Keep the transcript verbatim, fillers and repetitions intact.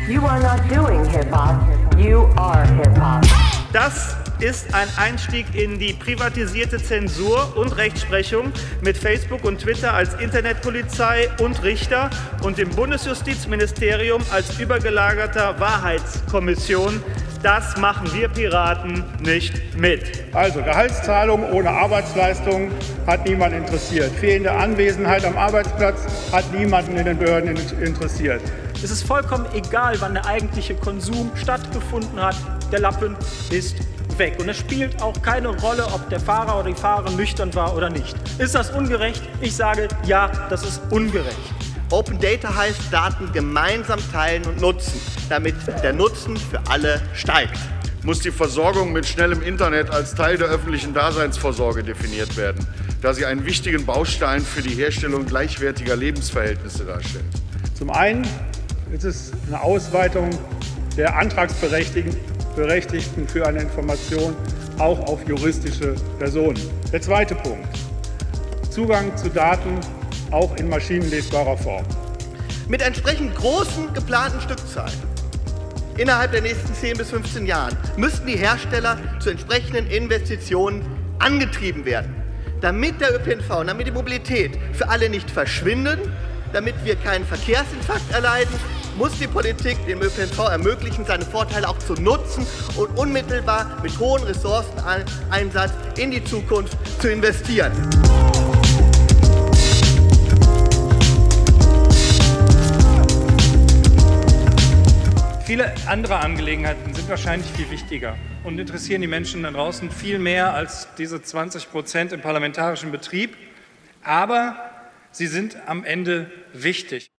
You are not doing hip-hop, you are hip-hop. Das ist ein Einstieg in die privatisierte Zensur und Rechtsprechung mit Facebook und Twitter als Internetpolizei und Richter und dem Bundesjustizministerium als übergelagerter Wahrheitskommission. Das machen wir Piraten nicht mit. Also Gehaltszahlung ohne Arbeitsleistung hat niemanden interessiert. Fehlende Anwesenheit am Arbeitsplatz hat niemanden in den Behörden interessiert. Es ist vollkommen egal, wann der eigentliche Konsum stattgefunden hat. Der Lappen ist weg. Und es spielt auch keine Rolle, ob der Fahrer oder die Fahrerin nüchtern war oder nicht. Ist das ungerecht? Ich sage, ja, das ist ungerecht. Open Data heißt Daten gemeinsam teilen und nutzen, damit der Nutzen für alle steigt. Muss die Versorgung mit schnellem Internet als Teil der öffentlichen Daseinsvorsorge definiert werden, da sie einen wichtigen Baustein für die Herstellung gleichwertiger Lebensverhältnisse darstellt. Zum einen ist es eine Ausweitung der Antragsberechtigten für eine Information auch auf juristische Personen. Der zweite Punkt: Zugang zu Daten auch in maschinenlesbarer Form. Mit entsprechend großen geplanten Stückzahlen innerhalb der nächsten zehn bis fünfzehn Jahren müssten die Hersteller zu entsprechenden Investitionen angetrieben werden, damit der Ö P N V und damit die Mobilität für alle nicht verschwinden, damit wir keinen Verkehrsinfarkt erleiden, muss die Politik dem Ö P N V ermöglichen, seine Vorteile auch zu nutzen und unmittelbar mit hohem Ressourceneinsatz in die Zukunft zu investieren. Viele andere Angelegenheiten sind wahrscheinlich viel wichtiger und interessieren die Menschen da draußen viel mehr als diese zwanzig Prozent im parlamentarischen Betrieb. Aber sie sind am Ende wichtig.